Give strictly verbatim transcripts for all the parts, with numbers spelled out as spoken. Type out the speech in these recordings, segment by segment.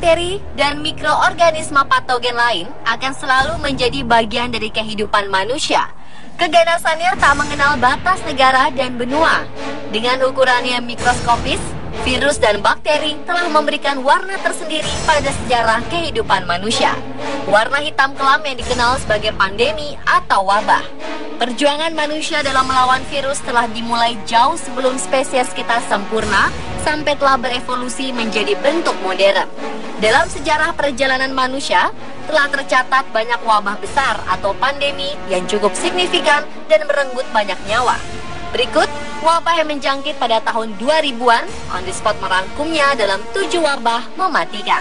bakteri, dan mikroorganisme patogen lain akan selalu menjadi bagian dari kehidupan manusia. Keganasannya tak mengenal batas negara dan benua. Dengan ukurannya mikroskopis, virus dan bakteri telah memberikan warna tersendiri pada sejarah kehidupan manusia. Warna hitam kelam yang dikenal sebagai pandemi atau wabah. Perjuangan manusia dalam melawan virus telah dimulai jauh sebelum spesies kita sempurna sampai telah berevolusi menjadi bentuk modern. Dalam sejarah perjalanan manusia, telah tercatat banyak wabah besar atau pandemi yang cukup signifikan dan merenggut banyak nyawa. Berikut wabah yang menjangkit pada tahun dua ribuan, On The Spot merangkumnya dalam tujuh wabah mematikan.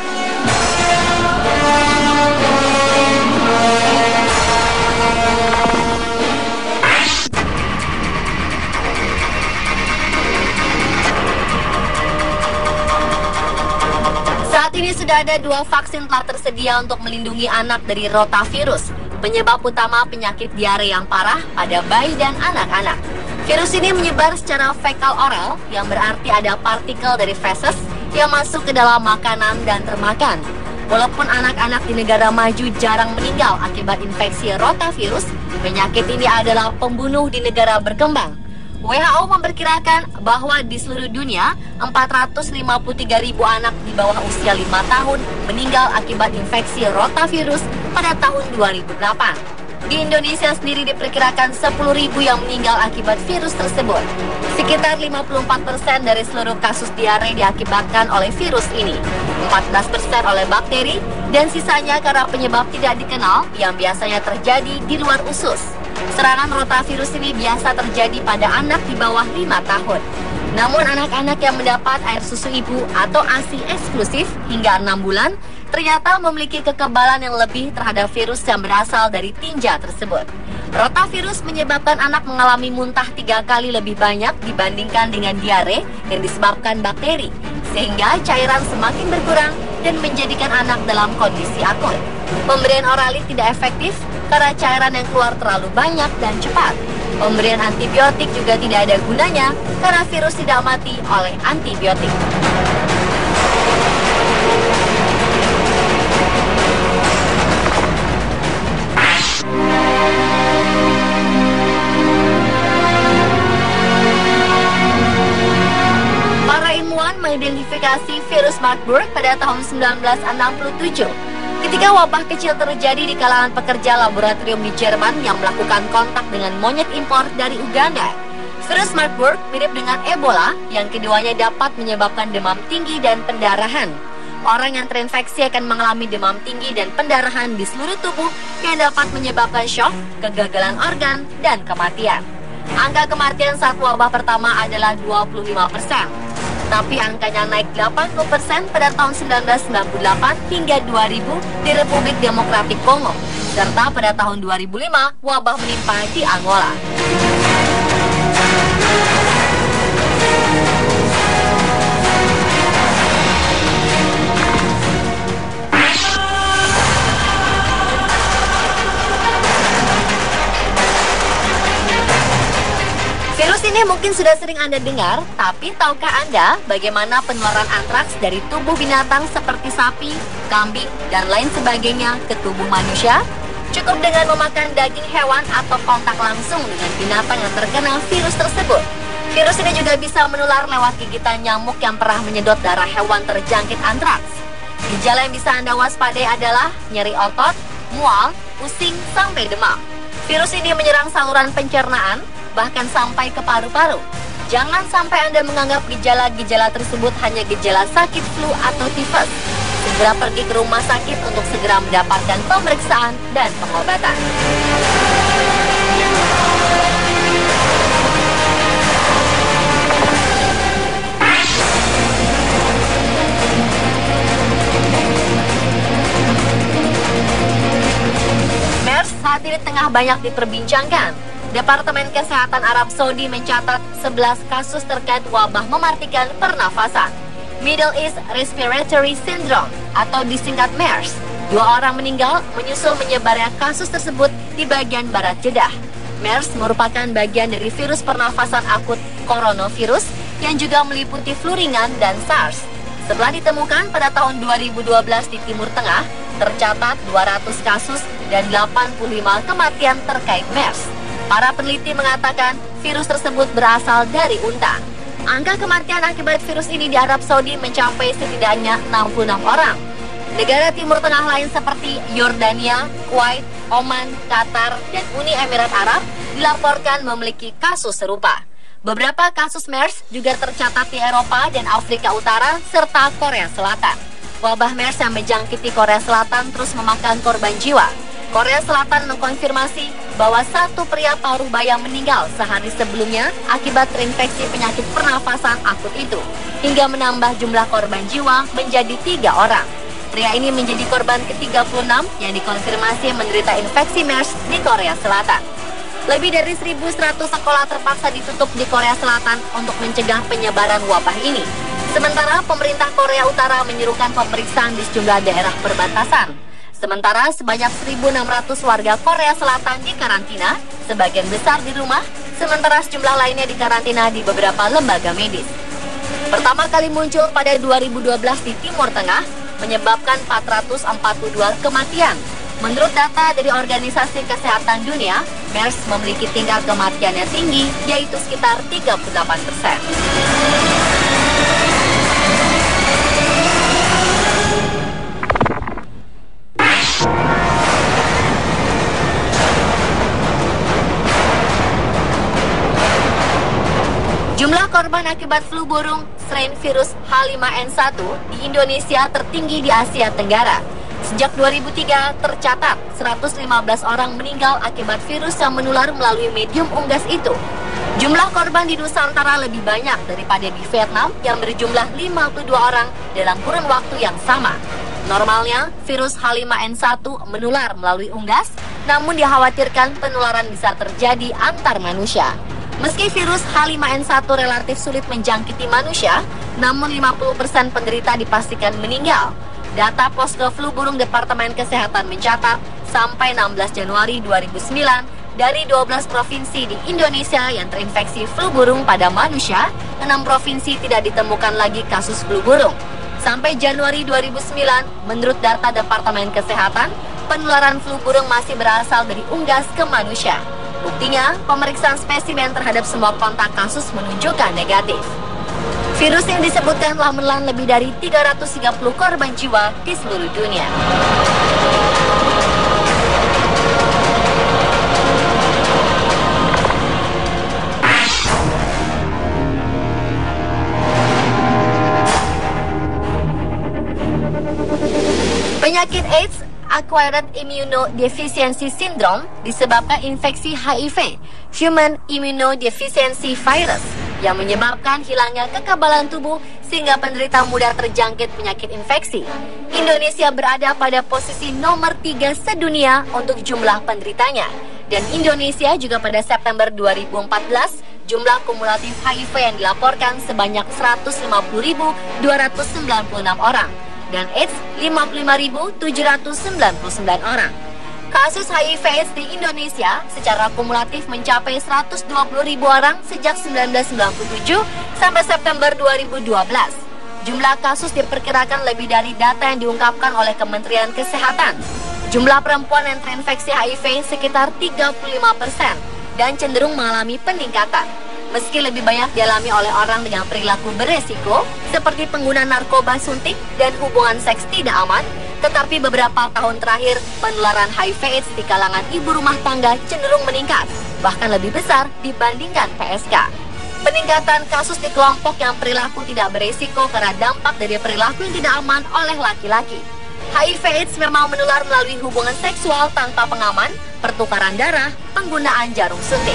Saat ini sudah ada dua vaksin telah tersedia untuk melindungi anak dari rotavirus, penyebab utama penyakit diare yang parah pada bayi dan anak-anak. Virus ini menyebar secara fekal oral, yang berarti ada partikel dari feses yang masuk ke dalam makanan dan termakan. Walaupun anak-anak di negara maju jarang meninggal akibat infeksi rotavirus, penyakit ini adalah pembunuh di negara berkembang. W H O memperkirakan bahwa di seluruh dunia, empat ratus lima puluh tiga ribu anak di bawah usia lima tahun meninggal akibat infeksi rotavirus pada tahun dua ribu delapan. Di Indonesia sendiri diperkirakan sepuluh ribu yang meninggal akibat virus tersebut. Sekitar lima puluh empat persen dari seluruh kasus diare diakibatkan oleh virus ini, empat belas persen oleh bakteri, dan sisanya karena penyebab tidak dikenal yang biasanya terjadi di luar usus. Serangan rotavirus ini biasa terjadi pada anak di bawah lima tahun. Namun anak-anak yang mendapat air susu ibu atau A S I eksklusif hingga enam bulan ternyata memiliki kekebalan yang lebih terhadap virus yang berasal dari tinja tersebut. Rotavirus menyebabkan anak mengalami muntah tiga kali lebih banyak dibandingkan dengan diare yang disebabkan bakteri, sehingga cairan semakin berkurang dan menjadikan anak dalam kondisi akut. Pemberian oralit tidak efektif karena cairan yang keluar terlalu banyak dan cepat. Pemberian antibiotik juga tidak ada gunanya karena virus tidak mati oleh antibiotik. Para ilmuwan mengidentifikasi virus Marburg pada tahun sembilan belas enam puluh tujuh. Ketika wabah kecil terjadi di kalangan pekerja laboratorium di Jerman yang melakukan kontak dengan monyet impor dari Uganda. Virus Marburg mirip dengan Ebola, yang keduanya dapat menyebabkan demam tinggi dan pendarahan. Orang yang terinfeksi akan mengalami demam tinggi dan pendarahan di seluruh tubuh yang dapat menyebabkan shock, kegagalan organ, dan kematian. Angka kematian saat wabah pertama adalah dua puluh lima persen. Tapi angkanya naik delapan puluh persen pada tahun sembilan belas sembilan puluh delapan hingga dua ribu di Republik Demokratik Kongo, serta pada tahun dua ribu lima wabah menimpa di Angola. Virus ini mungkin sudah sering Anda dengar, tapi tahukah Anda bagaimana penularan antraks dari tubuh binatang seperti sapi, kambing, dan lain sebagainya ke tubuh manusia? Cukup dengan memakan daging hewan atau kontak langsung dengan binatang yang terkena virus tersebut. Virus ini juga bisa menular lewat gigitan nyamuk yang pernah menyedot darah hewan terjangkit antraks. Gejala yang bisa Anda waspadai adalah nyeri otot, mual, pusing, sampai demam. Virus ini menyerang saluran pencernaan, bahkan sampai ke paru-paru. Jangan sampai Anda menganggap gejala-gejala tersebut hanya gejala sakit flu atau tifus. Segera pergi ke rumah sakit untuk segera mendapatkan pemeriksaan dan pengobatan. MERS saat ini tengah banyak diperbincangkan. Departemen Kesehatan Arab Saudi mencatat sebelas kasus terkait wabah mematikan pernafasan, Middle East Respiratory Syndrome atau disingkat MERS. Dua orang meninggal menyusul menyebarnya kasus tersebut di bagian barat Jeddah. MERS merupakan bagian dari virus pernafasan akut coronavirus yang juga meliputi flu ringan dan SARS. Setelah ditemukan pada tahun dua ribu dua belas di Timur Tengah, tercatat dua ratus kasus dan delapan puluh lima kematian terkait MERS. Para peneliti mengatakan virus tersebut berasal dari unta. Angka kematian akibat virus ini di Arab Saudi mencapai setidaknya enam puluh enam orang. Negara Timur Tengah lain seperti Yordania, Kuwait, Oman, Qatar, dan Uni Emirat Arab dilaporkan memiliki kasus serupa. Beberapa kasus MERS juga tercatat di Eropa dan Afrika Utara serta Korea Selatan. Wabah MERS yang menjangkiti Korea Selatan terus memakan korban jiwa. Korea Selatan mengkonfirmasi bahwa satu pria paruh baya meninggal sehari sebelumnya akibat terinfeksi penyakit pernafasan akut itu, hingga menambah jumlah korban jiwa menjadi tiga orang. Pria ini menjadi korban ke tiga puluh enam yang dikonfirmasi menderita infeksi MERS di Korea Selatan. Lebih dari seribu seratus sekolah terpaksa ditutup di Korea Selatan untuk mencegah penyebaran wabah ini. Sementara pemerintah Korea Utara menyerukan pemeriksaan di sejumlah daerah perbatasan. Sementara sebanyak seribu enam ratus warga Korea Selatan dikarantina, sebagian besar di rumah, sementara sejumlah lainnya dikarantina di beberapa lembaga medis. Pertama kali muncul pada dua ribu dua belas di Timur Tengah, menyebabkan empat ratus empat puluh dua kematian. Menurut data dari Organisasi Kesehatan Dunia, MERS memiliki tingkat kematian yang tinggi, yaitu sekitar tiga puluh delapan persen. Jumlah korban akibat flu burung strain virus H lima N satu di Indonesia tertinggi di Asia Tenggara. Sejak dua ribu tiga tercatat seratus lima belas orang meninggal akibat virus yang menular melalui medium unggas itu. Jumlah korban di Nusantara lebih banyak daripada di Vietnam yang berjumlah lima puluh dua orang dalam kurun waktu yang sama. Normalnya, virus H lima N satu menular melalui unggas, namun dikhawatirkan penularan bisa terjadi antar manusia. Meski virus H lima N satu relatif sulit menjangkiti manusia, namun lima puluh persen penderita dipastikan meninggal. Data Posko Flu Burung Departemen Kesehatan mencatat, sampai enam belas Januari dua ribu sembilan, dari dua belas provinsi di Indonesia yang terinfeksi flu burung pada manusia, enam provinsi tidak ditemukan lagi kasus flu burung. Sampai Januari dua ribu sembilan, menurut data Departemen Kesehatan, penularan flu burung masih berasal dari unggas ke manusia. Buktinya, pemeriksaan spesimen terhadap semua kontak kasus menunjukkan negatif. Virus yang disebutkan telah menelan lebih dari tiga ratus tiga puluh korban jiwa di seluruh dunia. Penyakit AIDS, Acquired Immunodeficiency Syndrome, disebabkan infeksi H I V, Human Immunodeficiency Virus, yang menyebabkan hilangnya kekebalan tubuh sehingga penderita mudah terjangkit penyakit infeksi. Indonesia berada pada posisi nomor tiga sedunia untuk jumlah penderitanya. Dan Indonesia juga pada September dua ribu empat belas, jumlah kumulatif H I V yang dilaporkan sebanyak seratus lima puluh ribu dua ratus sembilan puluh enam orang. Dan AIDS lima puluh lima ribu tujuh ratus sembilan puluh sembilan orang. Kasus H I V AIDS di Indonesia secara kumulatif mencapai seratus dua puluh ribu orang sejak seribu sembilan ratus sembilan puluh tujuh sampai September dua ribu dua belas. Jumlah kasus diperkirakan lebih dari data yang diungkapkan oleh Kementerian Kesehatan. Jumlah perempuan yang terinfeksi H I V sekitar tiga puluh lima persen dan cenderung mengalami peningkatan. Meski lebih banyak dialami oleh orang dengan perilaku beresiko, seperti pengguna narkoba suntik dan hubungan seks tidak aman, tetapi beberapa tahun terakhir, penularan H I V AIDS di kalangan ibu rumah tangga cenderung meningkat, bahkan lebih besar dibandingkan P S K. Peningkatan kasus di kelompok yang perilaku tidak beresiko karena dampak dari perilaku yang tidak aman oleh laki-laki. H I V AIDS memang menular melalui hubungan seksual tanpa pengaman, pertukaran darah, penggunaan jarum suntik.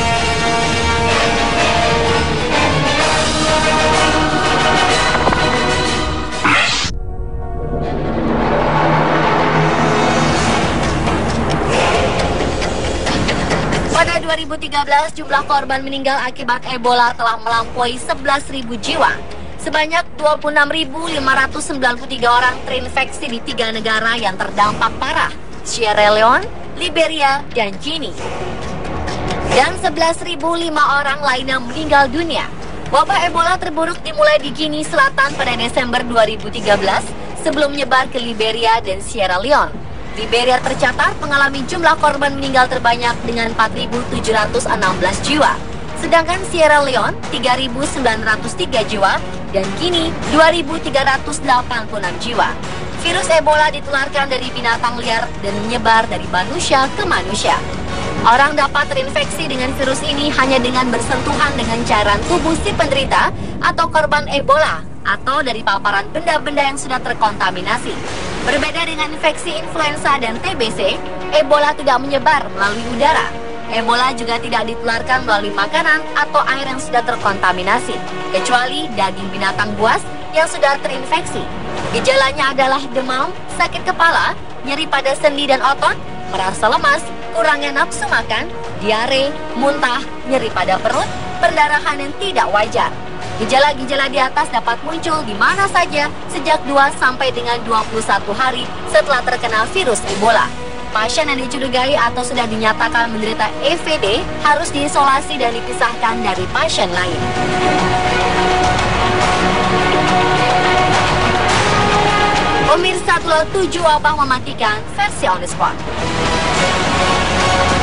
Pada dua ribu tiga belas, jumlah korban meninggal akibat Ebola telah melampaui sebelas ribu jiwa. Sebanyak dua puluh enam ribu lima ratus sembilan puluh tiga orang terinfeksi di tiga negara yang terdampak parah, Sierra Leone, Liberia, dan Guinea. Dan sebelas ribu lima orang lainnya meninggal dunia. Wabah Ebola terburuk dimulai di Guinea Selatan pada Desember dua ribu tiga belas sebelum menyebar ke Liberia dan Sierra Leone. Liberia tercatat mengalami jumlah korban meninggal terbanyak dengan empat ribu tujuh ratus enam belas jiwa. Sedangkan Sierra Leone tiga ribu sembilan ratus tiga jiwa dan Guinea dua ribu tiga ratus delapan puluh enam jiwa. Virus Ebola ditularkan dari binatang liar dan menyebar dari manusia ke manusia. Orang dapat terinfeksi dengan virus ini hanya dengan bersentuhan dengan cairan tubuh si penderita atau korban Ebola atau dari paparan benda-benda yang sudah terkontaminasi. Berbeda dengan infeksi influenza dan T B C, Ebola tidak menyebar melalui udara. Ebola juga tidak ditularkan melalui makanan atau air yang sudah terkontaminasi, kecuali daging binatang buas yang sudah terinfeksi. Gejalanya adalah demam, sakit kepala, nyeri pada sendi dan otot, merasa lemas, kurangnya nafsu makan, diare, muntah, nyeri pada perut, perdarahan yang tidak wajar. Gejala-gejala di atas dapat muncul di mana saja sejak dua sampai dengan dua puluh satu hari setelah terkena virus Ebola. Pasien yang dicurigai atau sudah dinyatakan menderita E V D harus diisolasi dan dipisahkan dari pasien lain. Pemirsa, tujuh wabah mematikan versi On The Spot.